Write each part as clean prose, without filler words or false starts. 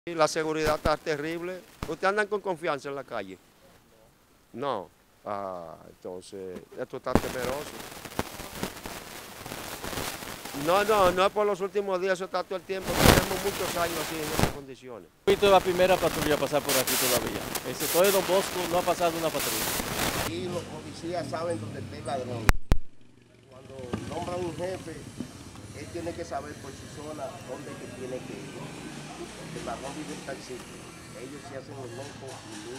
Y la seguridad está terrible. ¿Ustedes andan con confianza en la calle? No. Ah, entonces, esto está temeroso. No es por los últimos días, eso está todo el tiempo. Tenemos muchos años así en esas condiciones. Visto la primera patrulla pasar por aquí todavía. El sector de Don Bosco no ha pasado una patrulla. Y los policías saben dónde está el ladrón. Cuando nombran un jefe, él tiene que saber por su zona dónde que tiene que ir. Porque el ladrón vive en tal sitio. Ellos se hacen los locos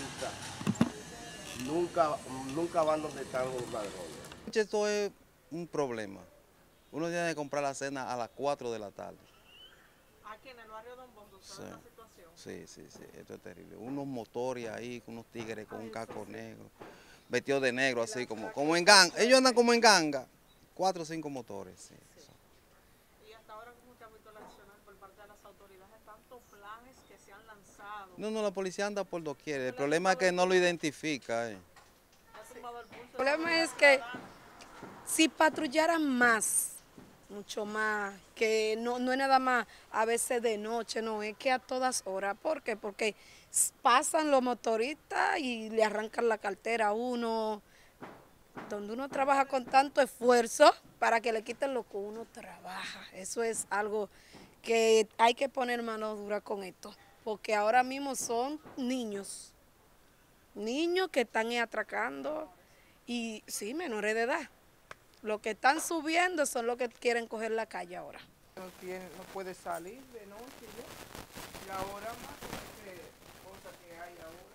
y nunca van donde están los ladrones. Esto es un problema. Uno tiene que comprar la cena a las 4 de la tarde. Aquí en el barrio Don Bosco está una situación. Sí, esto es terrible. Unos motores ahí, unos tigres con un casco negro, vestidos de negro, así como en ganga. Ellos andan como en ganga. 4 o 5 motores. Sí. Y hasta ahora, ¿cómo usted ha visto la accionar por parte de las autoridades? Tantos planes que se han lanzado. No, la policía anda por doquier. El problema es que no lo identifica. Ha tumbado el pulso. El problema es que si patrullaran más, mucho más, que no es nada más a veces de noche, no, es que a todas horas. ¿Por qué? Porque pasan los motoristas y le arrancan la cartera a uno, donde uno trabaja con tanto esfuerzo para que le quiten lo que uno trabaja. Eso es algo que hay que poner mano dura con esto, porque ahora mismo son niños que están atracando y sí, menores de edad. Los que están subiendo son los que quieren coger la calle ahora. No puede salir de noche ya. Y ahora más cosas que hay ahora.